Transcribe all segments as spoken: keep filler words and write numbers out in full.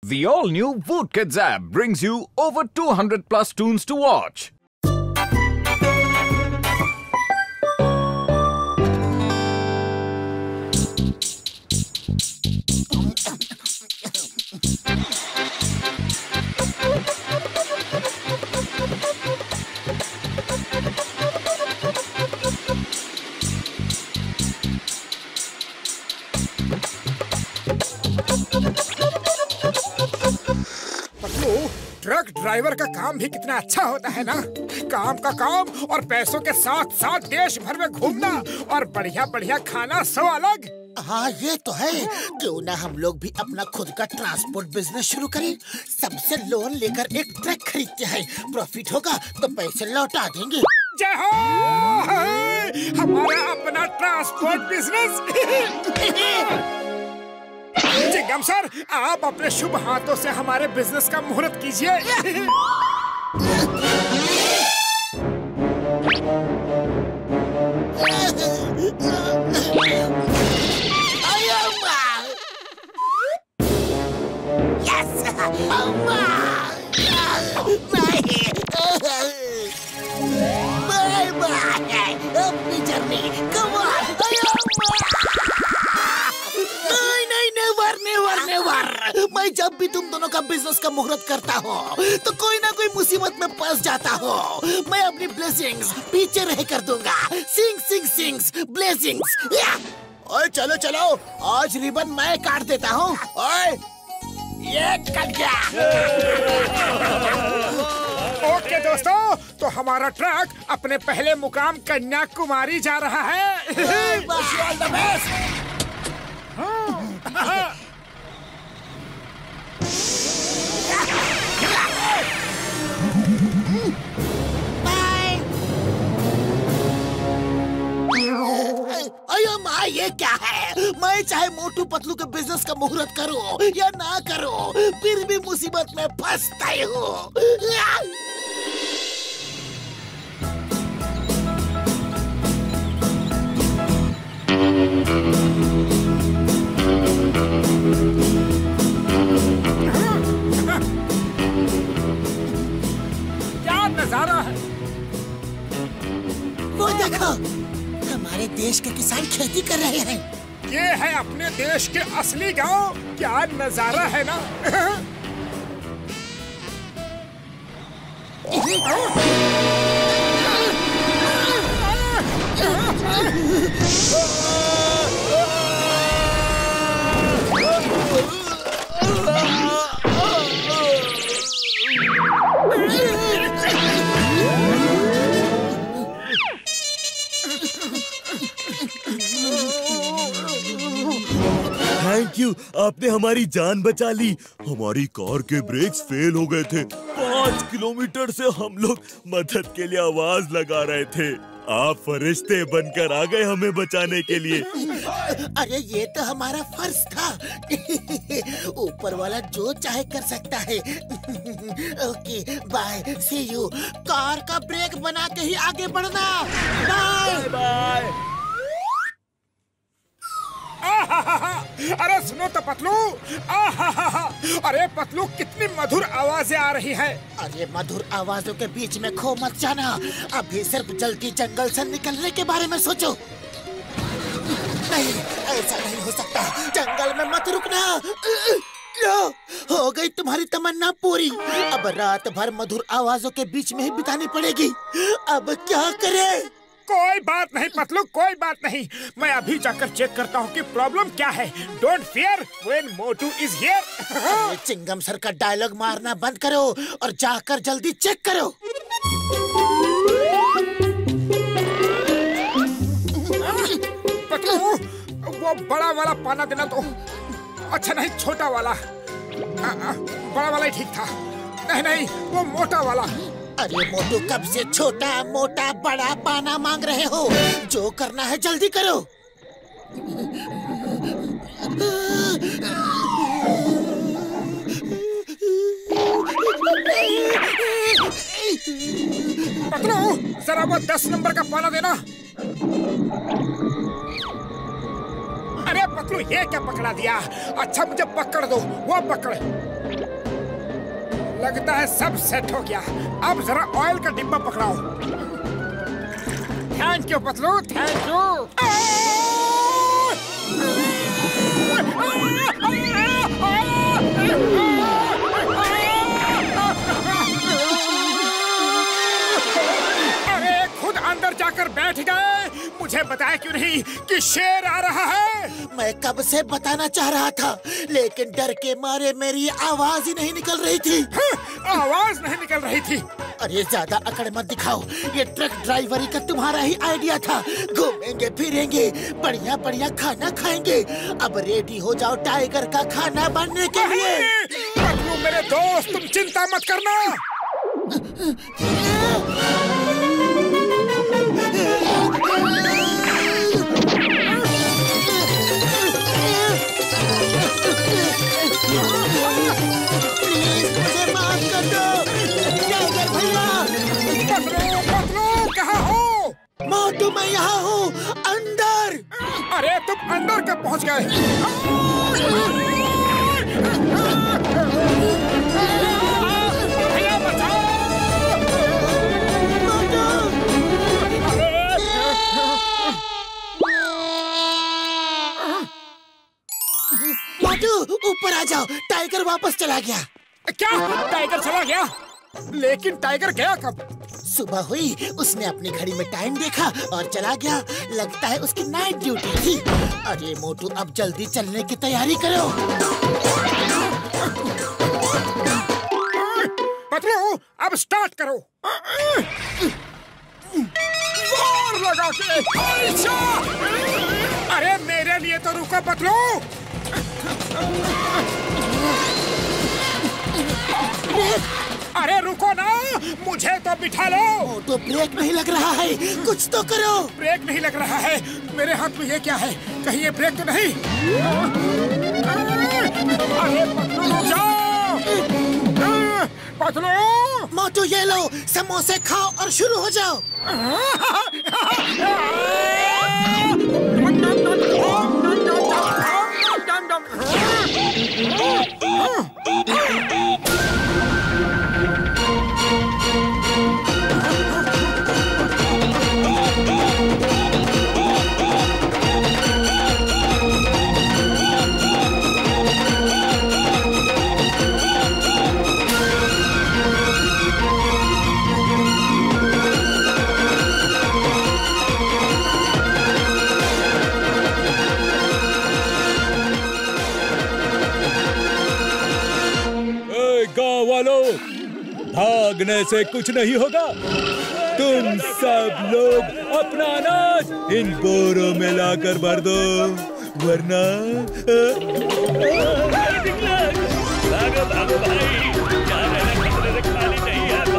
The all-new Voot Kids app brings you over two hundred plus tunes to watch. Truck driver का काम भी कितना अच्छा होता है ना। काम का काम और पैसों के साथ साथ देश भर में घूमना और बढ़िया बढ़िया खाना सो अलग। हाँ ये तो है। क्यों ना हम लोग भी अपना खुद का ट्रांसपोर्ट बिजनेस शुरू करें। सबसे लोन लेकर एक ट्रक खरीदते हैं, प्रॉफिट होगा तो पैसे लौटा देंगे। जय हो, हमारा अपना ट्रांसपोर्ट बिजनेस। चिंगम सर, आप अपने शुभ हाथों से हमारे बिजनेस का मुहूर्त कीजिए। बाय बाय, अपनी जर्नी, कम ऑन। नहीं नहीं नेवर नेवर नेवर। मैं जब भी तुम दोनों का बिजनेस का मुहूर्त करता हूँ तो कोई ना कोई मुसीबत में फंस जाता हूँ। मैं अपनी ब्लेसिंग्स पीछे रह कर दूंगा। Sing sing sings blessings. ओए चलो चलो, आज रिबन मैं काट देता हूँ। ओए ये कट गया। ओके दोस्तों, तो हमारा ट्रक अपने पहले मुकाम कन्याकुमारी जा रहा है। All the best. अयो माँ, ये क्या है? मैं चाहे मोटू पतलू के बिजनेस का मुहूर्त करूं या ना करूं, फिर भी मुसीबत में फंसता ही हूँ। क्या नजारा है। वो देखो, हमारे देश के किसान खेती कर रहे हैं। ये है अपने देश के असली गांव। क्या नजारा है ना। थैंक यू, आपने हमारी जान बचा ली। हमारी कार के ब्रेक्स फेल हो गए थे। पाँच किलोमीटर से हम लोग मदद के लिए आवाज लगा रहे थे। आप फरिश्ते बनकर आ गए हमें बचाने के लिए। अरे ये तो हमारा फर्ज था। ऊपर वाला जो चाहे कर सकता है। Okay bye, see you. Car का ब्रेक बना के ही आगे बढ़ना। Bye bye. अरे सुनो तो पतलू। अरे पतलू, कितनी मधुर आवाजें आ रही है। अरे मधुर आवाजों के बीच में खो मत जाना। अभी सिर्फ जल्दी जंगल से निकलने के बारे में सोचो। नहीं, ऐसा नहीं हो सकता। जंगल में मत रुकना। लो, हो गई तुम्हारी तमन्ना पूरी। अब रात भर मधुर आवाजों के बीच में ही बितानी पड़ेगी। अब क्या करें? कोई बात नहीं पतलू, कोई बात नहीं। मैं अभी जाकर चेक करता हूँ कि प्रॉब्लम क्या है। Don't fear when Motu is here. Chingum sir का डायलॉग मारना बंद करो और जाकर जल्दी चेक करो। पतलू, वो बड़ा वाला पाना देना तो। अच्छा नहीं, छोटा वाला। आ, आ, बड़ा वाला ही ठीक था। नहीं नहीं, वो मोटा वाला। अरे मोटू, कब से छोटा मोटा बड़ा पाना मांग रहे हो? जो करना है जल्दी करो। पतलू, जरा वो दस नंबर का पाना देना। अरे पतलू, ये क्या पकड़ा दिया? अच्छा मुझे पकड़ दो, वो पकड़। लगता है सब सेट हो गया। अब जरा ऑयल का डिब्बा पकड़ाओ। Thank you Patlu, thank you. अरे खुद अंदर जाकर बैठ गए। मुझे बताया क्यों नहीं कि शेर आ रहा है? मैं कब से बताना चाह रहा था, लेकिन डर के मारे मेरी आवाज ही नहीं निकल रही थी। हाँ, आवाज नहीं निकल रही थी। अरे ज्यादा अकड़ मत दिखाओ, ये ट्रक ड्राइवरी का तुम्हारा ही आइडिया था। घूमेंगे फिरेंगे, बढ़िया बढ़िया खाना खाएंगे। अब रेडी हो जाओ टाइगर का खाना बनने के लिए। पतलू मेरे दोस्त, तुम चिंता मत करना। प्लीज मुझे माफ कर दो टाइगर भैया। पतलू पतलू कहाँ हो? मोटू मैं यहाँ हूँ अंदर। अरे तुम अंदर कब पहुँच गए? भैया बचाओ! मोटू ऊपर आ जाओ, टाइगर वापस चला गया। क्या टाइगर चला गया? लेकिन टाइगर गया कब? सुबह हुई, उसने अपनी घड़ी में टाइम देखा और चला गया। लगता है उसकी नाइट ड्यूटी थी। अरे मोटू अब जल्दी चलने की तैयारी करो। पतलू अब स्टार्ट करो। जोर लगा के। अच्छा! अरे मेरे लिए तो रुको पतलू। अरे रुको ना, मुझे तो बिठा लो। मोटू ब्रेक नहीं लग रहा है, कुछ तो करो। ब्रेक नहीं लग रहा है? मेरे हाथ में ये क्या है? कहीं ये ब्रेक तो नहीं? अरे पतलू रुक जाओ। पतलू! मोटू ये लो, समोसे खाओ और शुरू हो जाओ। भागने से कुछ नहीं होगा। तुम सब लोग अपना अनाज इन बोरों में लाकर भर दो, वरना भागो भागो भाई, खाली नहीं है।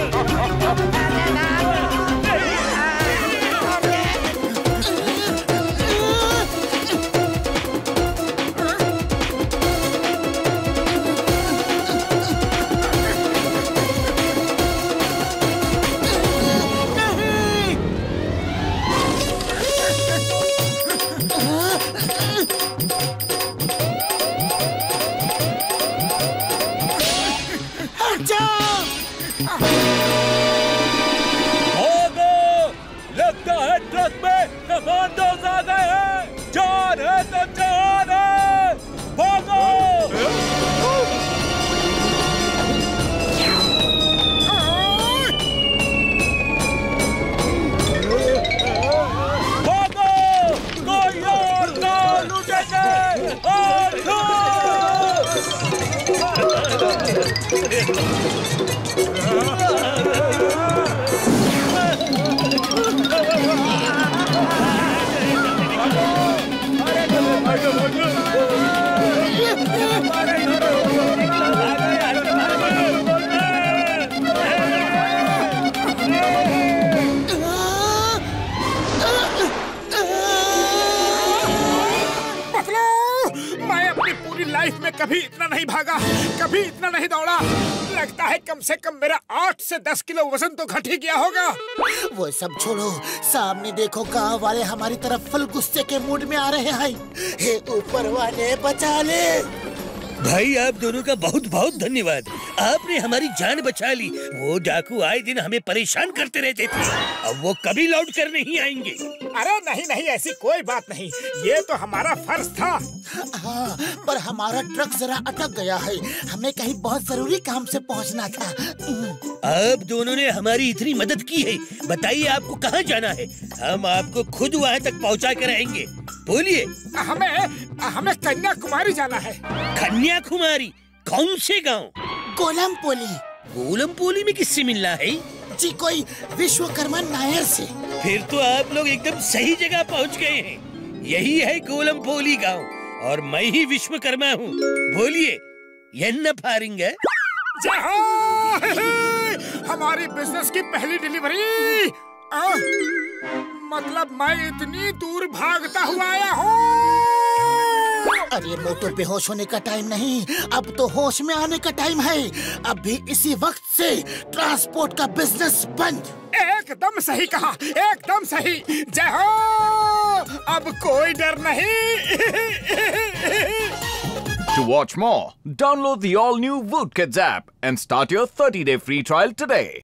कभी इतना नहीं भागा, कभी इतना नहीं दौड़ा। लगता है कम से कम मेरा आठ से दस किलो वजन तो घट ही गया होगा। वो सब छोड़ो, सामने देखो गांव वाले हमारी तरफ फुल गुस्से के मूड में आ रहे हैं। हे ऊपर वाले बचा ले। भाई आप दोनों का बहुत बहुत धन्यवाद। आपने हमारी जान बचा ली। वो डाकू आए दिन हमें परेशान करते रहते थे, अब वो कभी लौट कर नहीं आएंगे। अरे नहीं नहीं, ऐसी कोई बात नहीं, ये तो हमारा फर्ज था। हाँ, पर हमारा ट्रक जरा अटक गया है, हमें कहीं बहुत जरूरी काम से पहुंचना था। आप दोनों ने हमारी इतनी मदद की है, बताइए आपको कहाँ जाना है? हम आपको खुद वहाँ तक पहुँचा कर आएंगे। बोलिए। हमें हमें कन्याकुमारी जाना है। कन्याकुमारी? कौन से गांव? कोलमपोली। कोलमपोली में किससे मिलना है? जी कोई विश्वकर्मा नायर से। फिर तो आप लोग एकदम सही जगह पहुंच गए हैं। यही है कोलमपोली गांव और मैं ही विश्वकर्मा हूँ। बोलिए, यन्न फारिंग है। जय हो! हमारी बिजनेस की पहली डिलीवरी। आ, मतलब मैं इतनी दूर भागता हुआ आया हूँ। अरे मोटर बेहोश होने का टाइम नहीं, अब तो होश में आने का टाइम है। अब भी इसी वक्त से ट्रांसपोर्ट का बिजनेस बंद। एकदम सही कहा, एकदम सही। जय हो! अब कोई डर नहीं। To watch more, download the all-new Woot Kids app and start your thirty day free trial today.